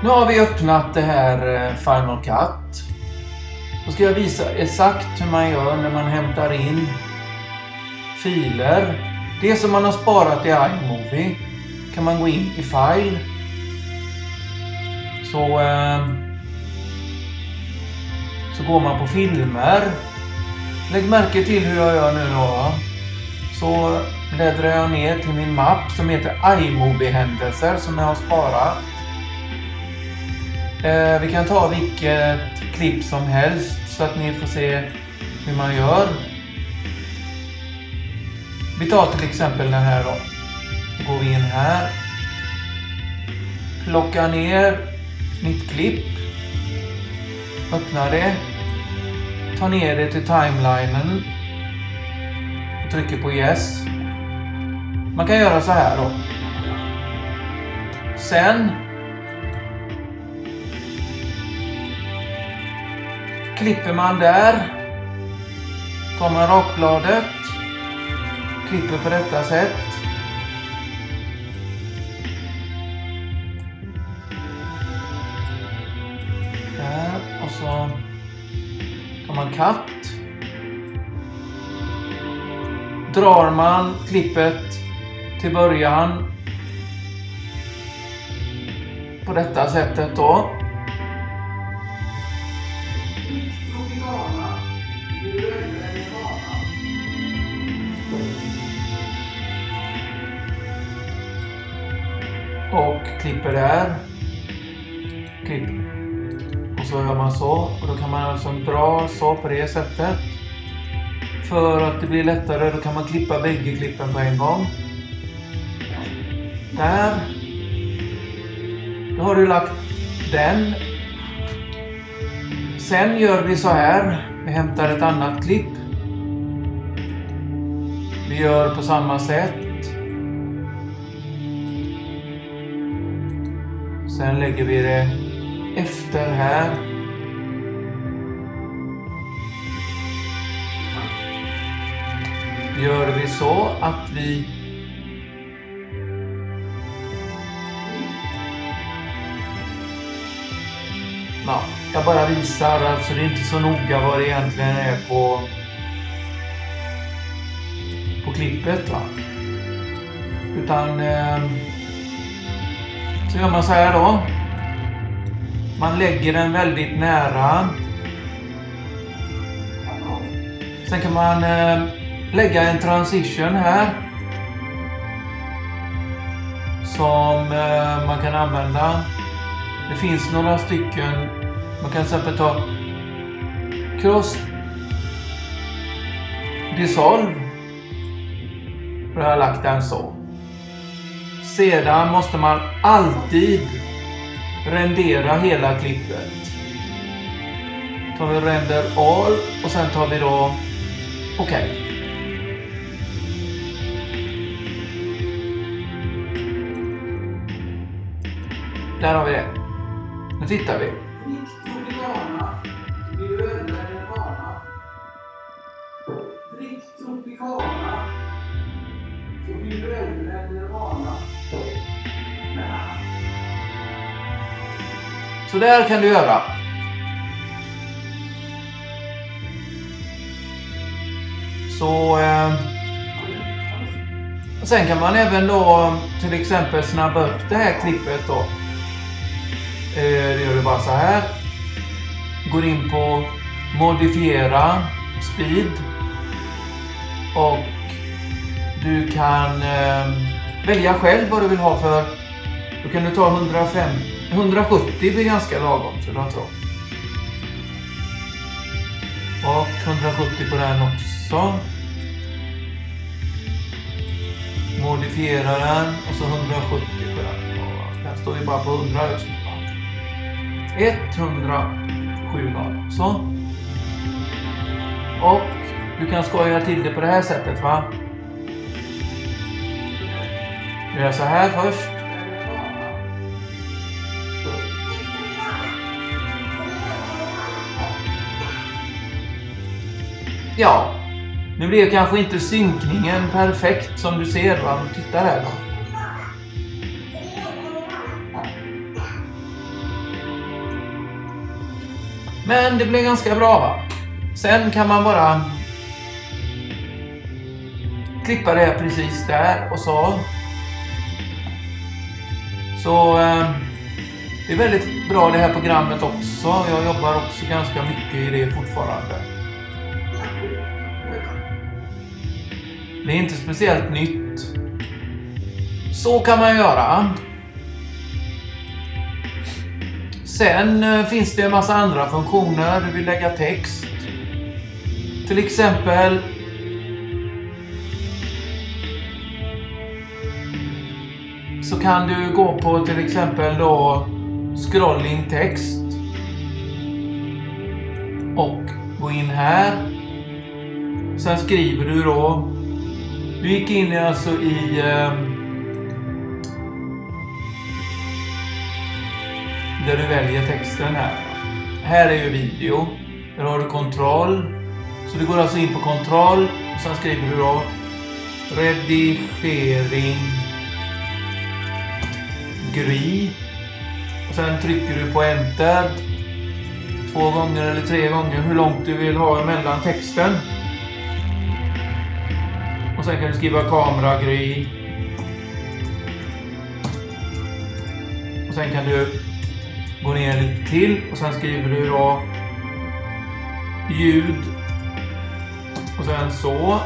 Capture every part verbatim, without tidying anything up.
Nu har vi öppnat det här Final Cut. Då ska jag visa exakt hur man gör när man hämtar in filer. Det som man har sparat i iMovie kan man gå in i File. Så, eh, så går man på filmer. Lägg märke till hur jag gör nu då. Så bläddrar jag ner till min mapp som heter iMovie-händelser som jag har sparat. Eh, vi kan ta vilket klipp som helst så att ni får se hur man gör. Vi tar till exempel den här då. Då går vi in här. Plockar ner mitt klipp. Öppnar det. Tar ner det till timelinen. Och trycker på yes. Man kan göra så här då. Sen klipper man där. Tar man rakbladet. Klipper på detta sätt. Där. Och så tar man cut. Drar man klippet till början. På detta sättet då. Och klipper där. Klipp. Och så gör man så. Och då kan man alltså dra så på det sättet. För att det blir lättare då kan man klippa bägge klippen på en gång. Där. Då har du lagt den. Sen gör vi så här. Vi hämtar ett annat klipp. Vi gör på samma sätt. Sen lägger vi det efter här. Gör vi så att vi ja, jag bara visar, alltså det är inte så noga vad det egentligen är på på klippet va. Utan eh, så gör man så här då. Man lägger den väldigt nära. Sen kan man eh, lägga en transition här. Som eh, man kan använda. Det finns några stycken. Man kan till exempel ta cross dissolve. För jag har lagt den så. Sedan måste man alltid rendera hela klippet. Tar vi render all och sen tar vi då okej. Okay. Där har vi det. Nu tittar vi. Så där kan du göra. Så eh, sen kan man även då till exempel snabba upp det här klippet då. Eh, det gör du bara så här. Går in på modifiera speed. Och du kan eh, välja själv vad du vill ha för. Då kan du ta hundrafem, hundrasjuttio blir ganska lagom så jag tror. Och hundrasjuttio på den också. Modifiera den och så hundrasjuttio på den. Och den står ju bara på hundra just nu. etthundrasju så. Och du kan skoja till det på det här sättet va. Du gör så här först. Ja, nu blir kanske inte synkningen perfekt som du ser va. Titta här då. Men det blir ganska bra, va? Sen kan man bara klippa det här precis där och så. Så eh, det är väldigt bra det här programmet också. Jag jobbar också ganska mycket i det fortfarande. Det är inte speciellt nytt. Så kan man göra. Sen eh, finns det en massa andra funktioner. Du vill lägga text. Till exempel så kan du gå på till exempel då scrolling text och gå in här. Sen skriver du då. Du gick in alltså i eh, där du väljer texten här. Här är ju video. Där har du kontroll. Så du går alltså in på kontroll och sen skriver du då redigering gry. Och sen trycker du på enter två gånger eller tre gånger hur långt du vill ha emellan texten. Och sen kan du skriva kamera gry. Och sen kan du gå ner lite till och sen skriver du då ljud. Och sen så.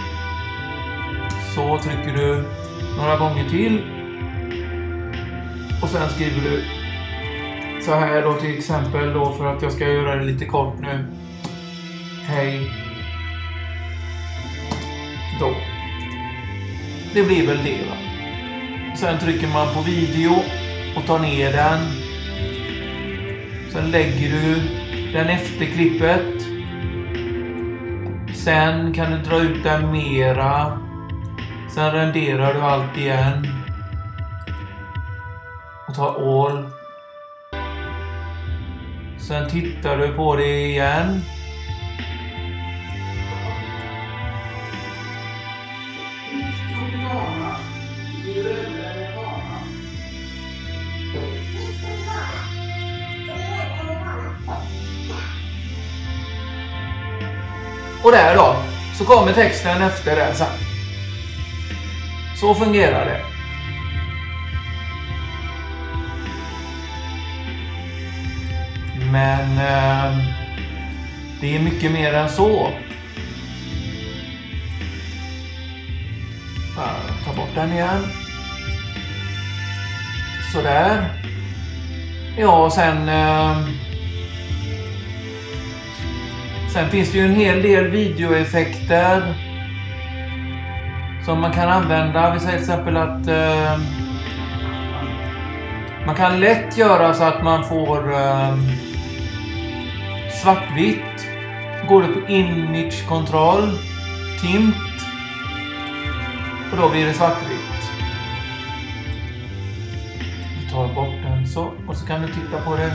Så trycker du några gånger till. Och sen skriver du så här då till exempel då för att jag ska göra det lite kort nu. Hej. Då. Det blir väl det, va? Sen trycker man på video och tar ner den. Sen lägger du den efter klippet. Sen kan du dra ut den mera. Sen renderar du allt igen. Och tar all. Sen tittar du på det igen. Och där då, så kommer texten efter det sen. Så fungerar det. Men eh, det är mycket mer än så. Jag tar bort den igen. Så där. Ja, och sen... Eh, sen finns det ju en hel del videoeffekter som man kan använda. Vi säger till exempel att eh, man kan lätt göra så att man får eh, svartvitt. Går du på image control, tint, och då blir det svartvitt. Du tar bort den så, och så kan du titta på det.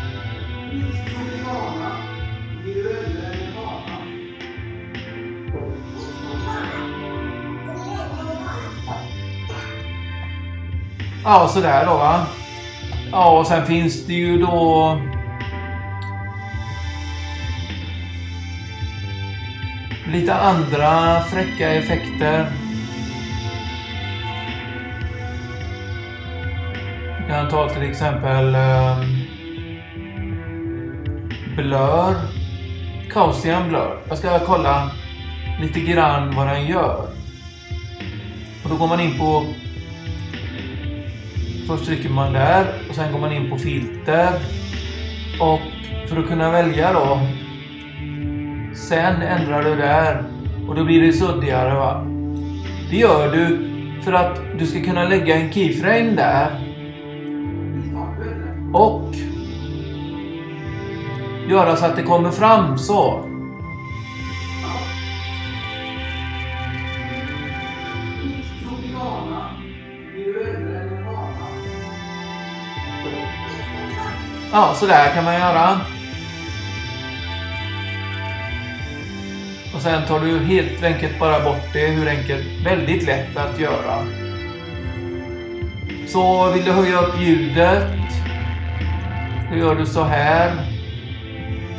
Ja, så där då, va? Ja, och sen finns det ju då lite andra fräcka effekter. Du kan ta till exempel um, blur, Gaussian blur. Jag ska kolla lite grann vad den gör. Och då går man in på, först trycker man där och sen går man in på filter. Och för att kunna välja då, sen ändrar du där och då blir det suddigare, va? Det gör du för att du ska kunna lägga en keyframe där och göra så att det kommer fram så. Ja, så där kan man göra. Och sen tar du helt enkelt bara bort det. Hur enkelt? Väldigt lätt att göra. Så vill du höja upp ljudet, då gör du så här.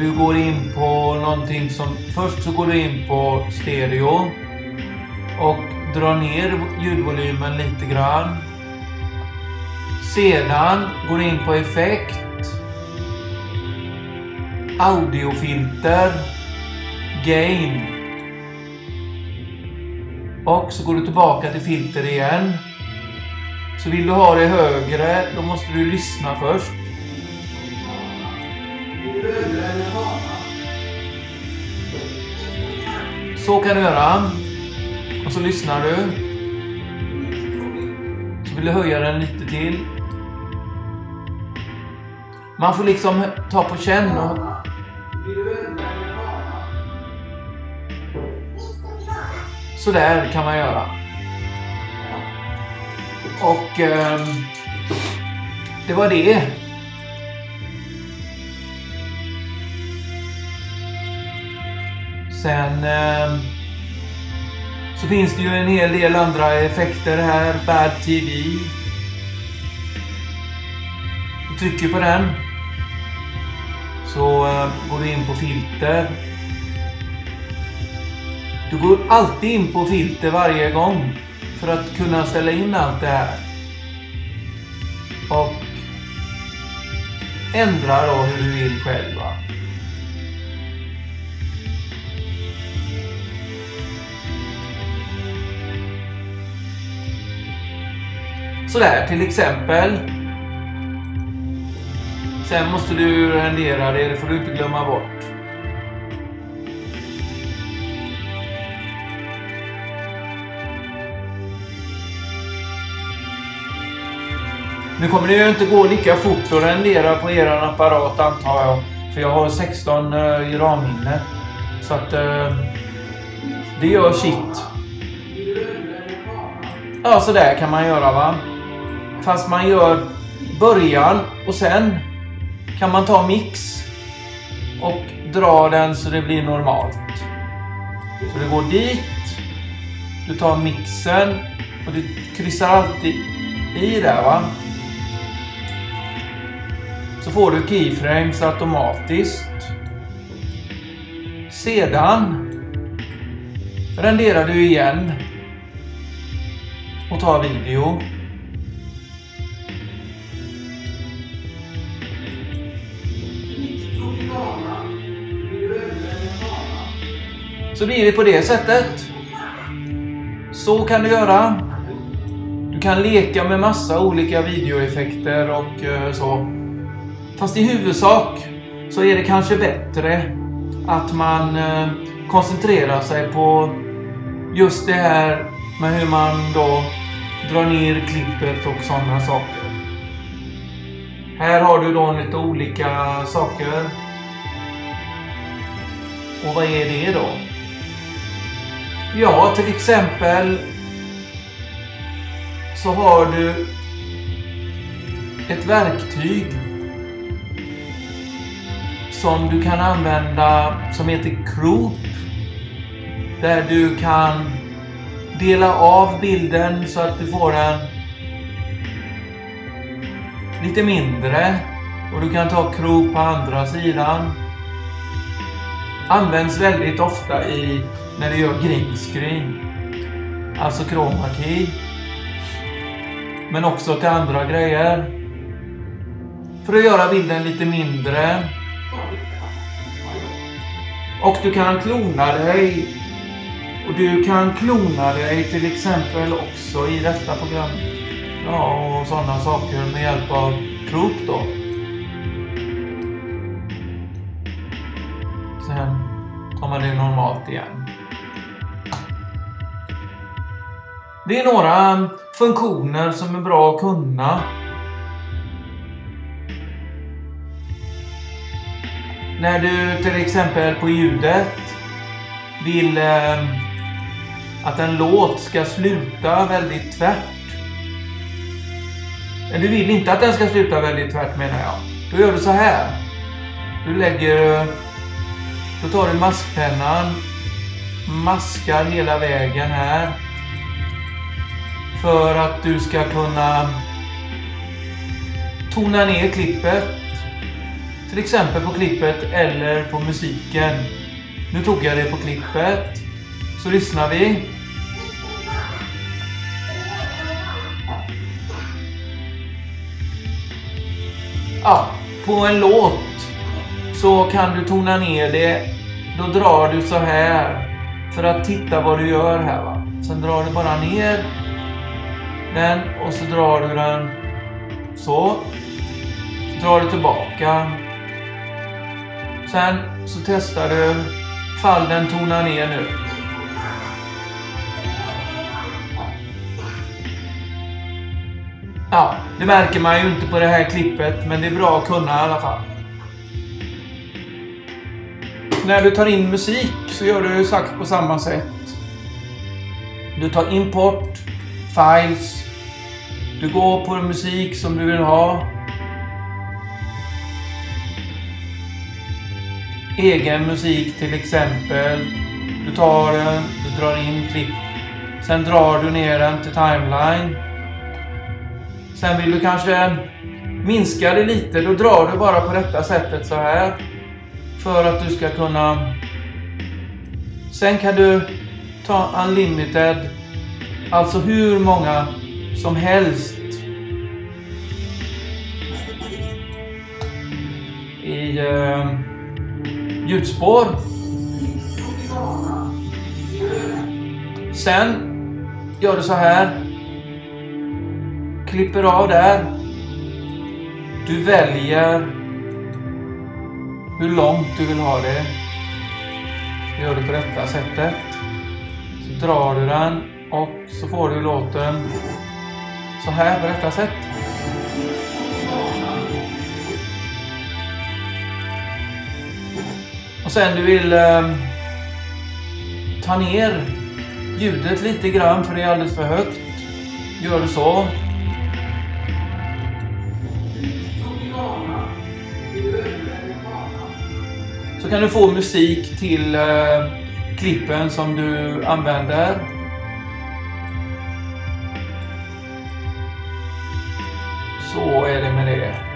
du går in på någonting som... Först så går du in på stereo och drar ner ljudvolymen lite grann. Sedan går du in på effekt, audiofilter, gain. Och så går du tillbaka till filter igen. Så vill du ha det högre, då måste du lyssna först. Så kan du göra. Och så lyssnar du. Så vill du höja den lite till. Man får liksom ta på känn och... Så där kan man göra. Och eh, det var det. Sen eh, så finns det ju en hel del andra effekter här. Bad T V. Du trycker på den. Så eh, går du in på filter. Du går alltid in på filter varje gång. För att kunna ställa in allt det här. Och ändra då hur du vill själv. Va? Så där till exempel. Sen måste du rendera det, det får du inte glömma bort. Nu kommer det ju inte gå lika fort att rendera på er apparat antar jag. För jag har sexton uh, i RAM-minne. Så att uh, det gör shit. Ja, så där kan man göra va. Fast man gör början och sen kan man ta mix och dra den så det blir normalt. Så det går dit. Du tar mixen och du kryssar alltid i där va. Så får du keyframes automatiskt. Sedan renderar du igen och tar video. Så blir det på det sättet. Så kan du göra. Du kan leka med massa olika videoeffekter och uh, så. Fast i huvudsak så är det kanske bättre att man uh, koncentrerar sig på just det här med hur man då drar ner klippet och sådana saker. Här har du då lite olika saker. Och vad är det då? Ja, till exempel så har du ett verktyg som du kan använda som heter Crop. Där du kan dela av bilden så att du får en lite mindre. Och du kan ta Crop på andra sidan. Används väldigt ofta i när du gör green screen. Alltså chroma key. Men också till andra grejer. För att göra bilden lite mindre. Och du kan klona dig. Och du kan klona dig till exempel också i detta program. Ja, och sådana saker med hjälp av Crop då. Sen tar man det normalt igen. Det är några funktioner som är bra att kunna. När du till exempel på ljudet vill eh, att en låt ska sluta väldigt tvärt. Men du vill inte att den ska sluta väldigt tvärt menar jag. Då gör du så här. Du lägger... Då tar du maskpennan. Maskar hela vägen här. För att du ska kunna tona ner klippet Till exempel på klippet eller på musiken. Nu tog jag det på klippet. Så lyssnar vi. Ja, på en låt så kan du tona ner det. Då drar du så här för att titta vad du gör här, va. Sen drar du bara ner den och så drar du den så. Så drar du tillbaka. Sen så testar du fall den tonar ner nu. Ja, det märker man ju inte på det här klippet, men det är bra att kunna i alla fall. När du tar in musik så gör du exakt på samma sätt. Du tar import, files. Du går på musik som du vill ha. Egen musik till exempel. Du tar den, du drar in klipp. Sen drar du ner den till timeline. Sen vill du kanske minska det lite. Då drar du bara på detta sättet så här. För att du ska kunna. Sen kan du ta unlimited. Alltså hur många som helst. I eh, ljudspår. Sen gör du så här. Klipper av där. Du väljer hur långt du vill ha det. Du gör det på detta sättet. Så drar du den och så får du låten så här på detta sätt. Och sen du vill eh, ta ner ljudet lite grann för det är alldeles för högt. Gör du så. Så kan du få musik till eh, klippen som du använder. Så är det med det.